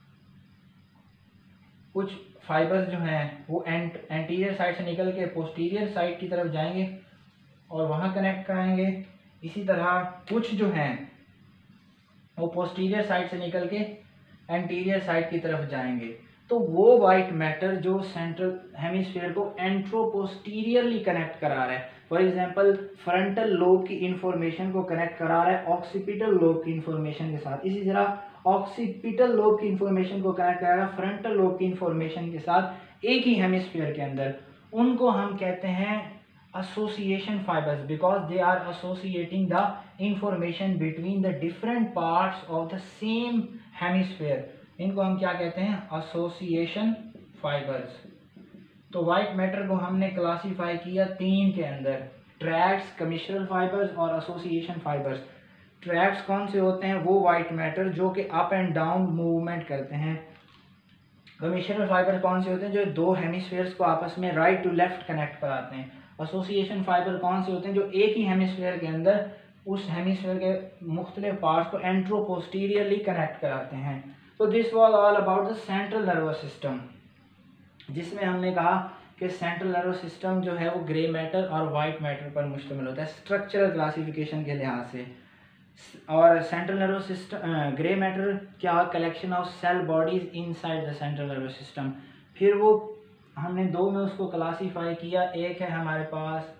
कुछ फाइबर्स जो हैं वो एंटीरियर साइड से निकल के पोस्टीरियर साइड की तरफ जाएंगे और वहाँ कनेक्ट कराएंगे। इसी तरह कुछ जो हैं वो पोस्टीरियर साइड से निकल के एंटीरियर साइड की तरफ जाएंगे। तो वो वाइट मैटर जो सेंट्रल हेमिस्फीयर को एंट्रोपोस्टीरियरली कनेक्ट करा रहा है, फॉर एग्जांपल फ्रंटल लोब की इंफॉर्मेशन को कनेक्ट करा रहा है ऑक्सीपिटल लोब की इंफॉर्मेशन के साथ, इसी तरह ऑक्सीपिटल लोब की इंफॉर्मेशन को कनेक्ट करा रहा है फ्रंटल लोब की इंफॉर्मेशन के साथ एक ही हेमिस्फीयर के अंदर, उनको हम कहते हैं association fibers because they are associating the information between the different parts of the same hemisphere। इनको हम क्या कहते हैं? association fibers। तो वाइट मैटर को हमने क्लासीफाई किया तीन के अंदर, ट्रैक्स, कमिश्रल फाइबर्स और एसोसिएशन फाइबर्स। ट्रैक्स कौन से होते हैं? वो वाइट मैटर जो कि अप एंड डाउन मूवमेंट करते हैं। कमिश्रल फाइबर कौन से होते हैं? जो दो हेमिस्फीयर्स को आपस में राइट टू लेफ्ट कनेक्ट कराते हैं। एसोसिएशन फाइबर कौन से होते हैं? जो एक ही हेमिस्फीयर के अंदर उस हेमिस्फीयर के मुख्तलिफ पार्ट्स को एंट्रोपोस्टीरियरली कनेक्ट कराते हैं। तो this was all about the central nervous system, जिसमें हमने कहा कि सेंट्रल नर्वस सिस्टम जो है वो ग्रे मैटर और वाइट मैटर पर मुश्तमिल होता है स्ट्रक्चरल क्लासिफिकेशन के लिहाज से। और central nervous system grey matter क्या, collection of cell bodies inside the central nervous system. फिर वो हमने दो में उसको क्लासीफाई किया, एक है हमारे पास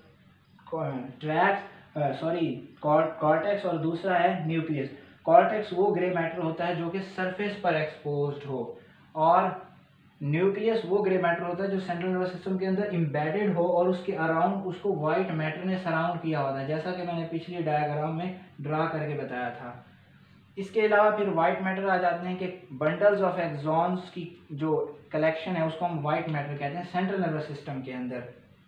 कॉर्टेक्स और दूसरा है न्यूक्लियस। कॉर्टेक्स वो ग्रे मैटर होता है जो कि सरफेस पर एक्सपोज्ड हो, और न्यूक्लियस वो ग्रे मैटर होता है जो सेंट्रल नर्वस सिस्टम के अंदर एम्बेडेड हो और उसके अराउंड उसको वाइट मैटर ने सराउंड किया होता है, जैसा कि मैंने पिछली डायग्राम में ड्रा करके बताया था। इसके अलावा फिर वाइट मैटर आ जाते हैं कि बंडल्स ऑफ एक्सॉन्स की जो कलेक्शन है उसको हम वाइट मैटर कहते हैं सेंट्रल नर्वस सिस्टम के अंदर।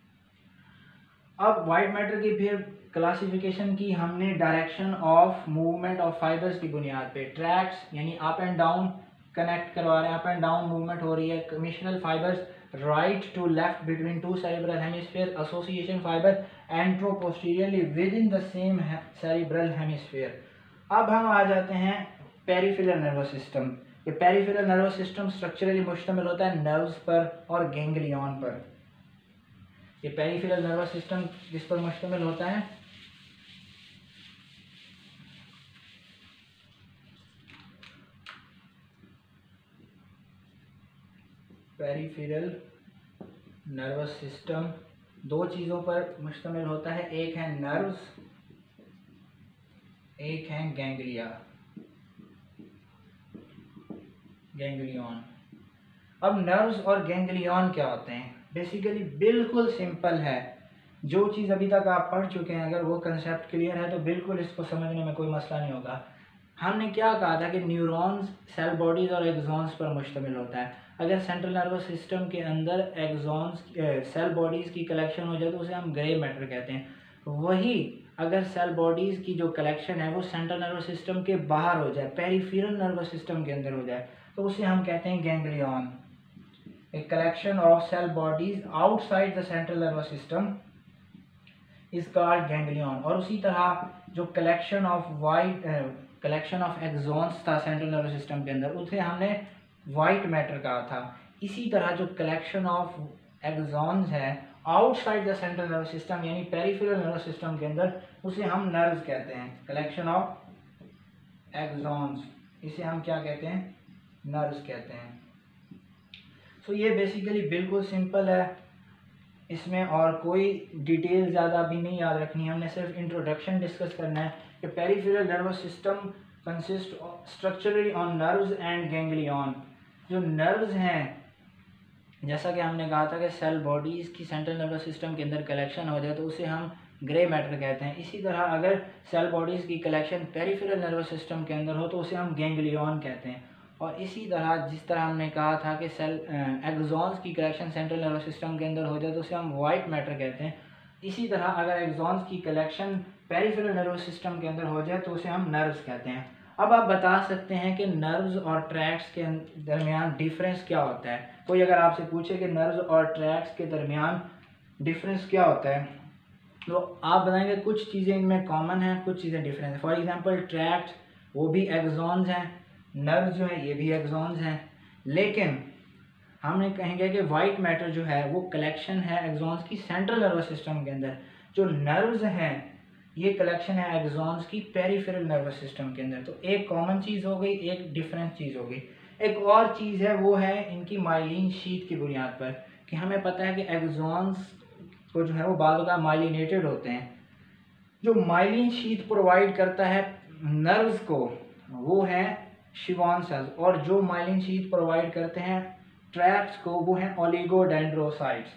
अब वाइट मैटर की फिर क्लासिफिकेशन की हमने direction of movement of fibres की बुनियाद पे। ट्रैक्स यानी अप एंड डाउन कनेक्ट करवा रहे हैं, अप एंड डाउन मूवमेंट हो रही है। Commissural fibres right to left between two cerebral hemisphere, association fibre anteroposteriorly within the same cerebral hemisphere. अब हम आ जाते हैं पेरिफेरल नर्वस सिस्टम। ये पेरिफेरल नर्वस सिस्टम स्ट्रक्चरली मुश्तमिल होता है नर्व्स पर और गैंग्लियन पर। ये पेरिफेरल नर्वस सिस्टम किस पर मुश्तमिल होता है? पेरिफेरल नर्वस सिस्टम दो चीज़ों पर मुश्तमिल होता है, एक है नर्व्स, एक है गैंग्लियन। अब नर्व्स और गैंग्लियन क्या होते हैं? बेसिकली बिल्कुल सिंपल है, जो चीज़ अभी तक आप पढ़ चुके हैं अगर वो कंसेप्ट क्लियर है तो बिल्कुल इसको समझने में कोई मसला नहीं होगा। हमने क्या कहा था कि न्यूरॉन्स सेल बॉडीज और एक्सॉन्स पर मुश्तमिल होता है। अगर सेंट्रल नर्वस सिस्टम के अंदर एक्सॉन्स सेल बॉडीज़ की कलेक्शन हो जाए तो उसे हम ग्रे मैटर कहते हैं। वही अगर सेल बॉडीज़ की जो कलेक्शन है वो सेंट्रल नर्वस सिस्टम के बाहर हो जाए, पेरिफेरल नर्वस सिस्टम के अंदर हो जाए, तो उसे हम कहते हैं ganglion. A collection of cell bodies outside the central nervous system is called ganglion। और उसी तरह जो कलेक्शन ऑफ एक्सॉन्स था सेंट्रल नर्वस सिस्टम के अंदर उसे हमने वाइट मैटर कहा था। इसी तरह जो कलेक्शन ऑफ एक्सॉन्स है outside the central nervous system यानी पेरिफेरल नर्वस सिस्टम के अंदर उसे हम नर्व्स कहते हैं। कलेक्शन ऑफ एक्सॉन्स इसे हम क्या कहते हैं? नर्व्स कहते हैं। सो ये बेसिकली बिल्कुल सिंपल है, इसमें और कोई डिटेल ज़्यादा भी नहीं याद रखनी है, हमने सिर्फ इंट्रोडक्शन डिस्कस करना है कि peripheral nervous system consist structurally on nerves and ganglion. जो नर्व्स हैं, जैसा कि हमने कहा था कि सेल बॉडीज़ की सेंट्रल नर्वस सिस्टम के अंदर कलेक्शन हो जाए तो उसे हम ग्रे मैटर कहते हैं। इसी तरह अगर सेल बॉडीज़ की कलेक्शन पेरिफेरल नर्वस सिस्टम के अंदर हो तो उसे हम गैंग्लियन कहते हैं। और इसी तरह जिस तरह हमने कहा था कि सेल एक्सॉन्स की कलेक्शन सेंट्रल नर्वस सिस्टम के अंदर हो जाए तो उसे हम वाइट मैटर कहते हैं। इसी तरह अगर एक्सॉन्स की कलेक्शन पेरिफेरल नर्वस सिस्टम के अंदर हो जाए तो उसे हम नर्व्स कहते हैं। अब आप बता सकते हैं कि नर्व्स और ट्रैक्ट्स के दरमियान डिफरेंस क्या होता है? कोई अगर आपसे पूछे कि नर्व्स और ट्रैक्ट्स के दरमियान डिफरेंस क्या होता है तो आप बताएंगे कुछ चीज़ें इनमें कॉमन हैं, कुछ चीज़ें डिफरेंट हैं। फॉर एग्जांपल ट्रैक्ट वो भी एक्सॉन्स हैं, नर्व्स जो हैं ये भी एक्सॉन्स हैं, लेकिन हमने कहेंगे कि वाइट मैटर जो है वो कलेक्शन है एक्सॉन्स की सेंट्रल नर्वस सिस्टम के अंदर। जो नर्व्स हैं ये कलेक्शन है एक्सॉन्स की पेरिफेरल नर्वस सिस्टम के अंदर। तो एक कॉमन चीज़ हो गई, एक डिफरेंट चीज़ हो गई। एक और चीज़ है वो है इनकी माइलिन शीट की बुनियाद पर, कि हमें पता है कि एक्सॉन्स को जो है वो बाद का माइलिनेटेड होते हैं। जो माइलिन शीट प्रोवाइड करता है नर्व्स को वो है शिवॉन सेल्स, और जो माइलिन शीट प्रोवाइड करते हैं ट्रैक्ट्स को वो हैं ओलिगोडेंड्रोसाइट्स।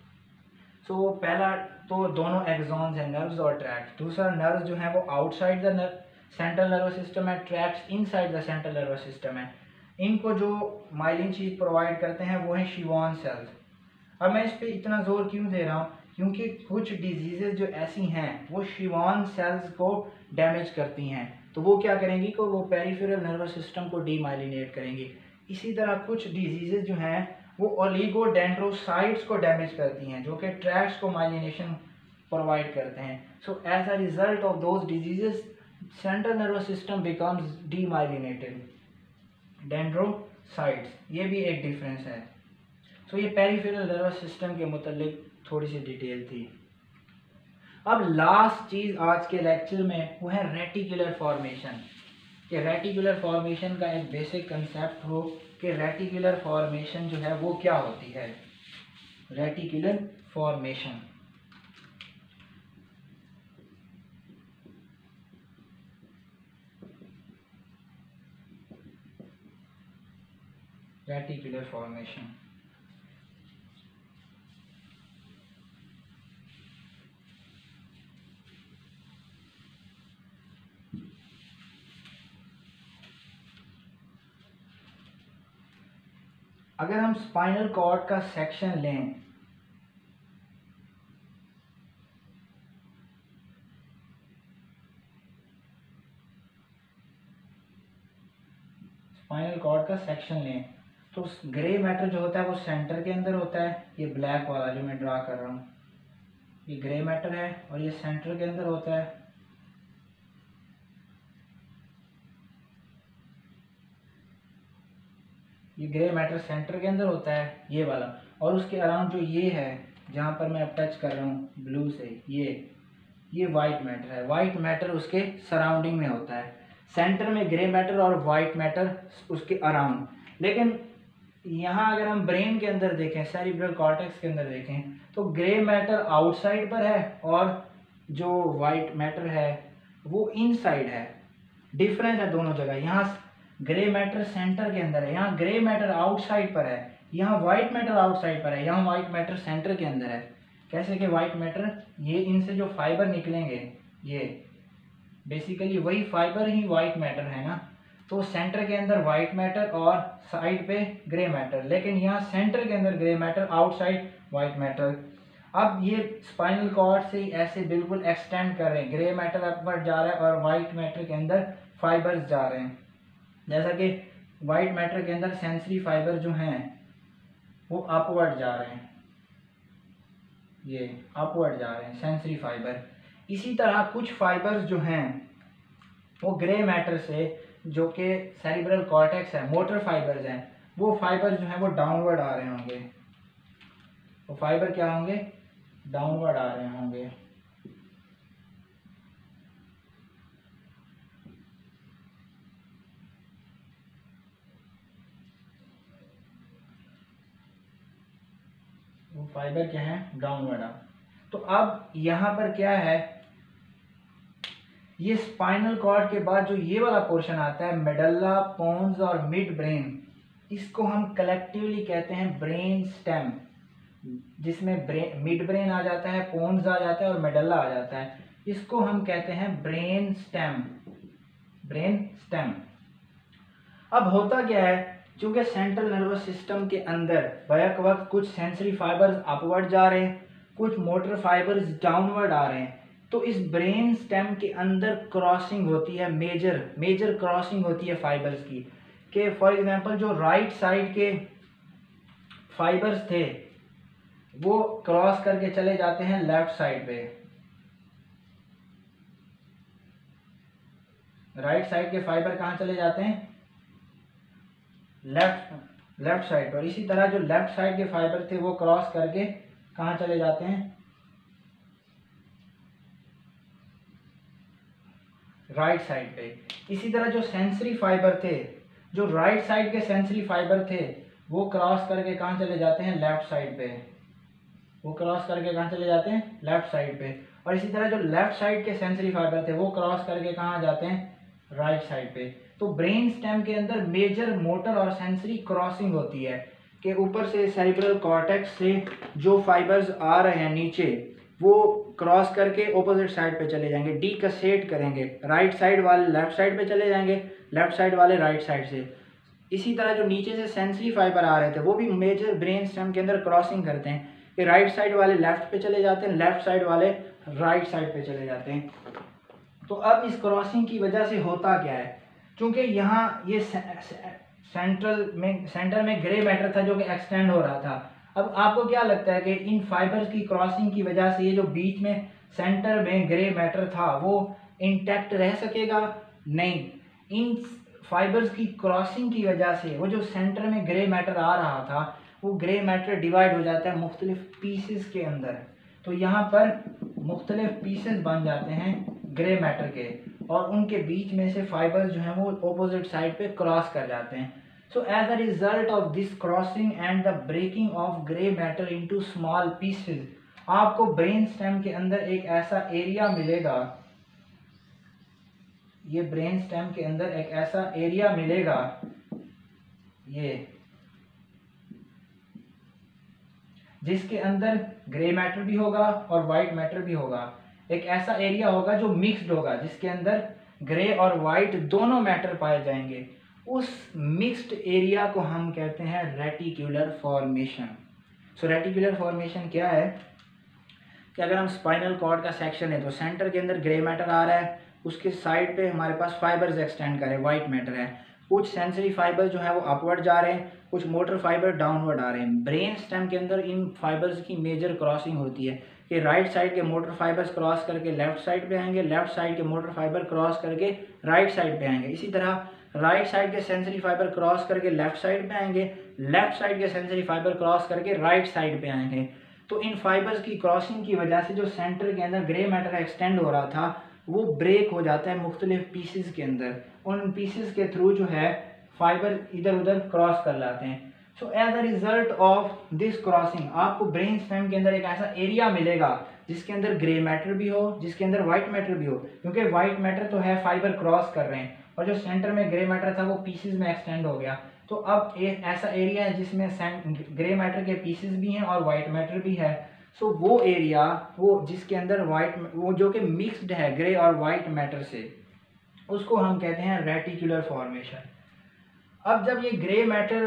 सो पहला तो दोनों एक्सॉन्स हैं नर्व्स और ट्रैक्ट्स। दूसरा नर्व्स जो है वो outside the central nervous system है, tracts inside the central nervous system है। इनको जो माइलिन शीट प्रोवाइड करते हैं वो हैं शिवॉन सेल्स। अब मैं इस पर इतना जोर क्यों दे रहा हूँ? क्योंकि कुछ डिजीजेज जो ऐसी हैं वो शिवॉन सेल्स को डैमेज करती हैं, तो वो क्या करेंगी कि वो पेरिफेरल नर्वस सिस्टम को डीमाइलिनेट करेंगी। इसी तरह कुछ डिजीजेज जो हैं वो ओलिगोडेंड्रोसाइट्स को डैमेज करती हैं जो कि ट्रैक्ट्स को माइलिनेशन प्रोवाइड करते हैं। So as a result of those diseases central nervous system becomes demyelinated dendrocytes. ये भी एक डिफरेंस है। सो ये पेरिफेरल नर्वस सिस्टम के मुतालिक थोड़ी सी डिटेल थी। अब लास्ट चीज़ आज के लेक्चर में वो है रेटिकुलर फॉर्मेशन, कि रेटिकुलर फॉर्मेशन का एक बेसिक कंसेप्ट हो कि रेटिकुलर फॉर्मेशन जो है वो क्या होती है। रेटिकुलर फॉर्मेशन, रेटिकुलर फॉर्मेशन अगर हम स्पाइनल कॉर्ड का सेक्शन लें, स्पाइनल कॉर्ड का सेक्शन लें तो ग्रे मैटर जो होता है वो सेंटर के अंदर होता है। ये ब्लैक वाला जो मैं ड्रा कर रहा हूँ ये ग्रे मैटर है और ये सेंटर के अंदर होता है। ये ग्रे मैटर सेंटर के अंदर होता है ये वाला, और उसके अराउंड जो ये है जहाँ पर मैं अब टच कर रहा हूँ ब्लू से, ये वाइट मैटर है। वाइट मैटर उसके सराउंडिंग में होता है, सेंटर में ग्रे मैटर और वाइट मैटर उसके अराउंड। लेकिन यहाँ अगर हम ब्रेन के अंदर देखें, सेरिब्रल कॉर्टेक्स के अंदर देखें, तो ग्रे मैटर आउटसाइड पर है और जो वाइट मैटर है वो इनसाइड है। डिफरेंस है दोनों जगह। यहाँ ग्रे मैटर सेंटर के अंदर है, यहाँ ग्रे मैटर आउटसाइड पर है, यहाँ वाइट मैटर आउटसाइड पर है, यहाँ वाइट मैटर सेंटर के अंदर है। कैसे कि वाइट मैटर, ये इनसे जो फाइबर निकलेंगे ये बेसिकली वही फाइबर ही वाइट मैटर है ना, तो सेंटर के अंदर वाइट मैटर और साइड पे ग्रे मैटर, लेकिन यहाँ सेंटर के अंदर grey matter, outside white matter. अब ये स्पाइनल कॉर्ड से ऐसे बिल्कुल एक्सटेंड कर रहे हैं, ग्रे मैटर अपवर्ड जा रहा है और वाइट मैटर के अंदर फाइबर्स जा रहे हैं। जैसा कि वाइट मैटर के अंदर सेंसरी फाइबर जो हैं वो अपवर्ड जा रहे हैं, ये अपवर्ड जा रहे हैं सेंसरी फाइबर। इसी तरह कुछ फाइबर्स जो हैं वो ग्रे मैटर से, जो कि सेरिब्रल कॉर्टेक्स है, मोटर फाइबर्स हैं, वो फाइबर जो हैं वो डाउनवर्ड आ रहे होंगे। वो फाइबर क्या होंगे, डाउनवर्ड आ रहे होंगे। वो फाइबर क्या है, डाउनवर्ड आ। तो अब यहाँ पर क्या है, ये स्पाइनल कॉर्ड के बाद जो ये वाला पोर्शन आता है मेडल्ला, पोन्स और मिड ब्रेन, इसको हम कलेक्टिवली कहते हैं ब्रेन स्टेम, जिसमें मिड ब्रेन आ जाता है, पोन्स आ जाता है और मेडल्ला आ जाता है। इसको हम कहते हैं ब्रेन स्टेम, ब्रेन स्टेम। अब होता क्या है, चूंकि सेंट्रल नर्वस सिस्टम के अंदर बैक वक्त कुछ सेंसरी फाइबर्स अपवर्ड जा रहे हैं, कुछ मोटर फाइबर्स डाउनवर्ड आ रहे हैं, तो इस ब्रेन स्टेम के अंदर क्रॉसिंग होती है, मेजर क्रॉसिंग होती है फाइबर्स की। कि फॉर एग्जांपल जो राइट साइड के फाइबर्स थे वो क्रॉस करके चले जाते हैं लेफ्ट साइड पे, राइट साइड के फाइबर कहाँ चले जाते हैं, लेफ्ट साइड पर। इसी तरह जो लेफ्ट साइड के फाइबर थे वो क्रॉस करके कहाँ चले जाते हैं, राइट साइड पे। इसी तरह जो सेंसरी फाइबर थे, जो राइट साइड के सेंसरी फाइबर थे, वो क्रॉस करके कहाँ चले जाते हैं, लेफ्ट साइड पे। वो क्रॉस करके कहाँ चले जाते हैं, लेफ्ट साइड पे। और इसी तरह जो लेफ्ट साइड के सेंसरी फाइबर थे वो क्रॉस करके कहाँ जाते हैं, राइट साइड पे। तो ब्रेन स्टेम के अंदर मेजर मोटर और सेंसरी क्रॉसिंग होती है कि ऊपर से सेरिब्रल कॉर्टेक्स से जो फाइबर्स आ रहे हैं नीचे वो क्रॉस करके ऑपोजिट साइड पे चले जाएंगे, डीकसेट करेंगे, राइट साइड वाले लेफ्ट साइड पे चले जाएंगे, लेफ्ट साइड वाले राइट साइड से। इसी तरह जो नीचे से सेंसरी फाइबर आ रहे थे वो भी मेजर ब्रेन स्टेम के अंदर क्रॉसिंग करते हैं कि राइट साइड वाले लेफ्ट पे चले जाते हैं, लेफ्ट साइड वाले राइट साइड पे चले जाते हैं। तो अब इस क्रॉसिंग की वजह से होता क्या है, क्योंकि यहाँ ये सेंटर में ग्रे मैटर था जो कि एक्सटेंड हो रहा था। अब आपको क्या लगता है कि इन फाइबर्स की क्रॉसिंग की वजह से ये जो बीच में सेंटर में ग्रे मैटर था वो इंटैक्ट रह सकेगा? नहीं, इन फाइबर्स की क्रॉसिंग की वजह से वो जो सेंटर में ग्रे मैटर आ रहा था वो ग्रे मैटर डिवाइड हो जाता है मुख्तलिफ पीसेस के अंदर। तो यहाँ पर मुख्तलिफ पीसेस बन जाते हैं ग्रे मैटर के, और उनके बीच में से फाइबर्स जो हैं वो ऑपोजिट साइड पे क्रॉस कर जाते हैं। So as a result of this crossing and the breaking of grey matter into small pieces, आपको ब्रेन स्टेम के अंदर एक ऐसा एरिया मिलेगा, ये ब्रेन स्टेम के अंदर एक ऐसा एरिया मिलेगा, ये जिसके अंदर ग्रे मैटर भी होगा और वाइट मैटर भी होगा। एक ऐसा एरिया होगा जो मिक्स्ड होगा, जिसके अंदर ग्रे और वाइट दोनों मैटर पाए जाएंगे। उस मिक्स्ड एरिया को हम कहते हैं reticular formation. So reticular formation क्या है कि अगर हम स्पाइनल कॉर्ड का सेक्शन है तो सेंटर के अंदर ग्रे मैटर आ रहा है, उसके साइड पे हमारे पास फाइबर्स एक्सटेंड कर रहे हैं, वाइट मैटर है, कुछ सेंसरी फाइबर जो है वो अपवर्ड जा रहे हैं, कुछ मोटर फाइबर डाउनवर्ड आ रहे हैं। ब्रेन स्टेम के अंदर इन फाइबर्स की मेजर क्रॉसिंग होती है कि राइट साइड के मोटर फाइबर्स क्रॉस करके लेफ्ट साइड पे आएंगे, लेफ्ट साइड के मोटर फाइबर क्रॉस करके राइट साइड पे आएंगे। इसी तरह राइट साइड के सेंसरी फाइबर क्रॉस करके लेफ्ट साइड पे आएंगे, लेफ्ट साइड के सेंसरी फाइबर क्रॉस करके राइट साइड पे आएंगे। तो इन फाइबर्स की क्रॉसिंग की वजह से जो सेंटर के अंदर ग्रे मैटर एक्सटेंड हो रहा था वो ब्रेक हो जाता है मुख्तलिफ पीसेस के अंदर। उन पीसेस के थ्रू जो है फाइबर इधर उधर क्रॉस कर लाते हैं। So as a result of this crossing आपको ब्रेन स्टेम के अंदर एक ऐसा एरिया मिलेगा जिसके अंदर ग्रे मैटर भी हो, जिसके अंदर वाइट मैटर भी हो, क्योंकि वाइट मैटर तो है फाइबर क्रॉस कर रहे हैं, और जो सेंटर में ग्रे मैटर था वो पीसेस में एक्सटेंड हो गया। तो अब एक ऐसा एरिया है जिसमें ग्रे मैटर के पीसेस भी हैं और वाइट मैटर भी है। सो वो एरिया वो जिसके अंदर वाइट वो जो कि मिक्स्ड है ग्रे और वाइट मैटर से, उसको हम कहते हैं रेटिकुलर फॉर्मेशन। अब जब ये ग्रे मैटर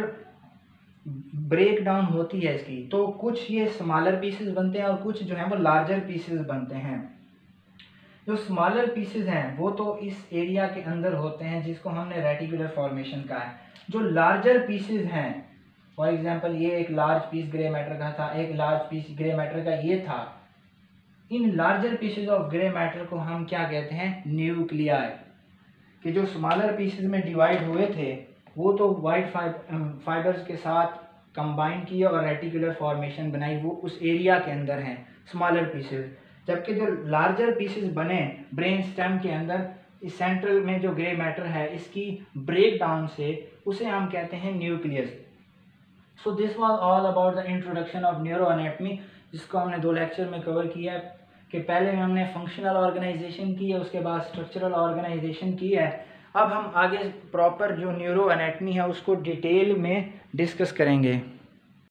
ब्रेक डाउन होती है इसकी, तो कुछ ये स्मॉलर पीसेस बनते हैं और कुछ जो है वो लार्जर पीसेस बनते हैं। जो स्मॉलर पीसेस हैं वो तो इस एरिया के अंदर होते हैं जिसको हमने रेटिकुलर फॉर्मेशन कहा है। जो लार्जर पीसेस हैं, फॉर एग्जांपल ये एक लार्ज पीस ग्रे मैटर का था, एक लार्ज पीस ग्रे मैटर का ये था, इन larger pieces of grey matter को हम क्या कहते हैं, न्यूक्लियाई। कि जो स्मॉलर पीसेस में डिवाइड हुए थे वो तो वाइट फाइबर्स के साथ कंबाइन किए और रेटिकुलर फॉर्मेशन बनाई, वो उस एरिया के अंदर हैं स्मॉलर पीसेस। जबकि जो लार्जर पीसेस बने ब्रेन स्टेम के अंदर, इस सेंट्रल में जो ग्रे मैटर है इसकी ब्रेक डाउन से, उसे हम कहते हैं nucleus. So this was all about the introduction of neuroanatomy, जिसको हमने 2 लेक्चर में कवर किया है। कि पहले हमने फंक्शनल ऑर्गेनाइजेशन की है, उसके बाद स्ट्रक्चरल ऑर्गेनाइजेशन की है। अब हम आगे प्रॉपर जो न्यूरो एनाटॉमी है उसको डिटेल में डिस्कस करेंगे।